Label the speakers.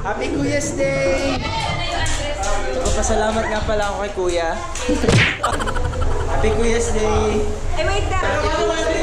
Speaker 1: Happy Kuya's Day! Pasalamat nga pala ako kay Kuya. Happy Kuya's Day!
Speaker 2: Ay, wait lang.
Speaker 1: Happy Kuya's Day!